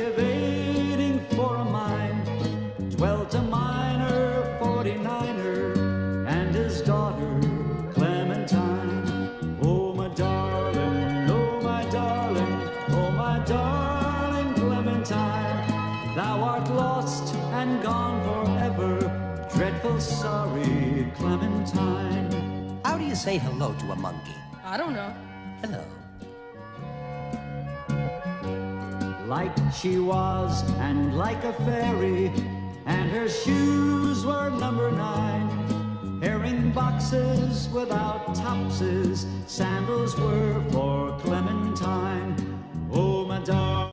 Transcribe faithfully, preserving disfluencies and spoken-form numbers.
excavating for a mine, dwelt a miner, forty-niner, and his daughter, Clementine. Oh, my darling, oh, my darling, oh, my darling Clementine, thou art lost and gone forever, dreadful sorry Clementine. How do you say hello to a monkey? I don't know. Hello. Like she was, and like a fairy, and her shoes were number nine. Herring boxes without topses, sandals were for Clementine. Oh, my darling.